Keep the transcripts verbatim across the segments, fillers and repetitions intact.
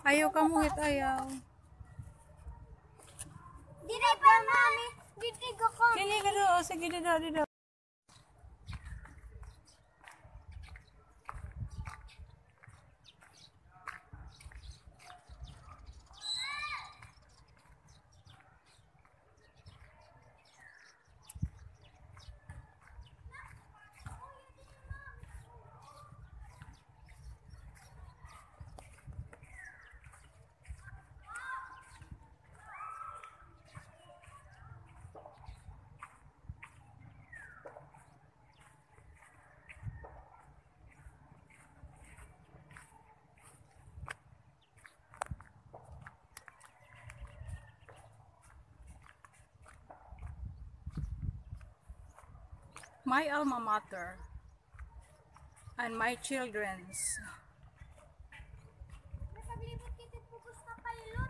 Ayaw ka muhit, ayaw. Dili pa, mami. Dili ko ko. Kini ka daw. Sige, dito, dito. My alma mater and my children's. Nasablibot kita pugos na pilot.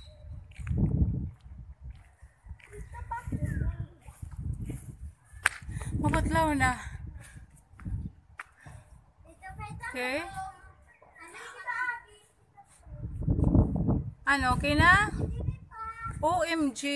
Dito pa. Mapatlaw na. Dito pa ito. Okay? Ano kita? Ano, okay na? Dili pa. O M G.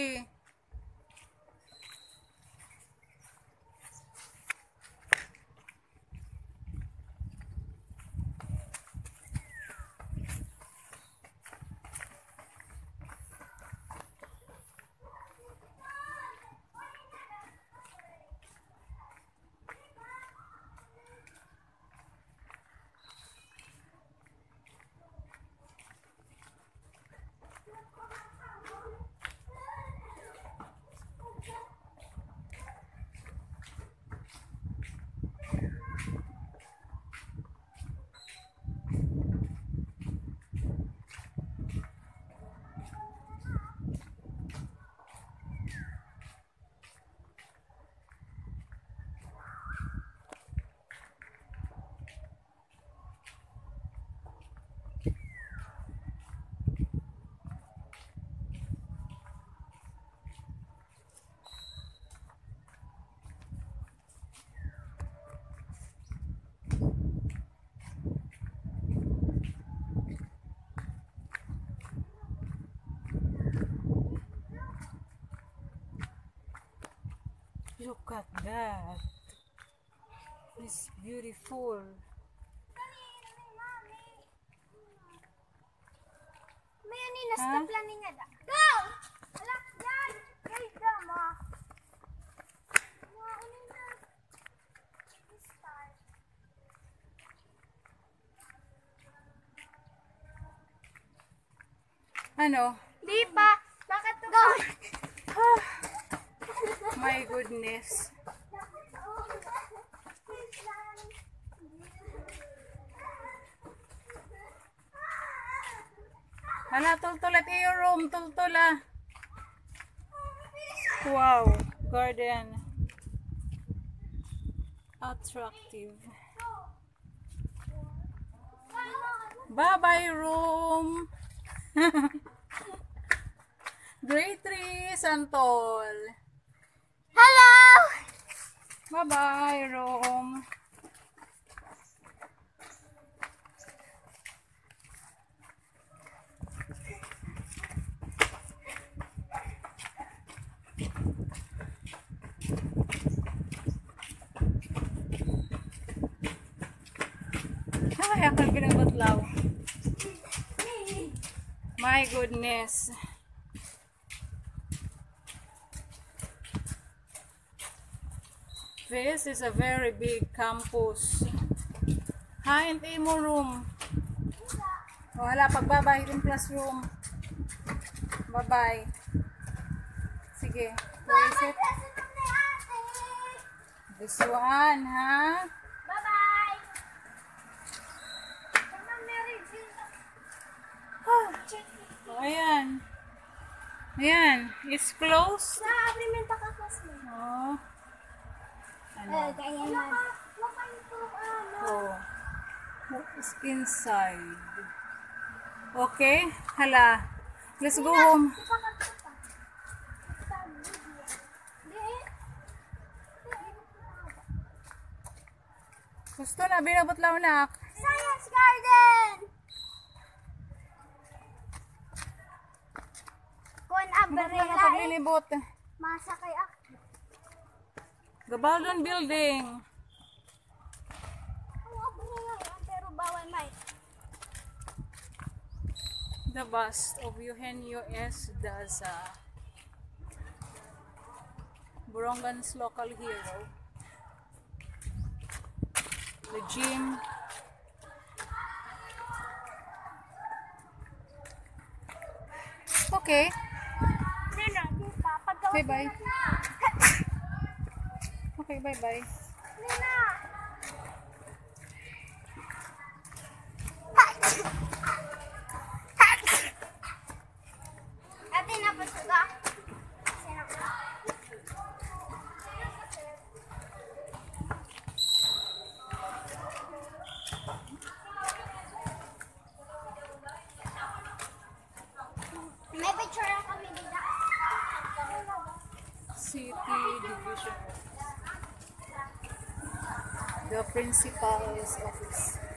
Look at that. It's beautiful. May ani na Ha? stop lang nga da. Go! Alak dyan. Kay drama. Maunin na. Start. Ano? Di pa. Bakit to go? My goodness. Hala, tultulat iyo room. Tultula. Wow. Garden. Attractive. Bye-bye room. Grade three, Santol. Hello! Bye-bye room. Ay, ako pinagbatlaw. My goodness. This is a very big campus. Hi, and mo room. O, hala, pagbabay yung classroom. Bye-bye. Sige. Where is it? This one, ha? Bye-bye! Mama Mary Jane. Ah. O, ayan. Ayan. It's closed. Sa abrimenta ka classmate. Oh. Ano? Eh, kaya na. Wala ito, ano. Oh. What's inside? Okay. Hala. Let's go home. Gusto na, binabot lang na. Science garden! Kung Ano na abarela nga eh. paglilibot? Masakay ako. Gabaldon Building. Ang abarela yan, pero bawal may. The bust of Eugenio S. Daza, Borongan's local hero. The gym. Okay. Hindi na, di pa. Paggawa Bye bye. Okay, bye bye. Hindi na. Ate, napasuga. May picture na kami dito. City Division. The principal's office.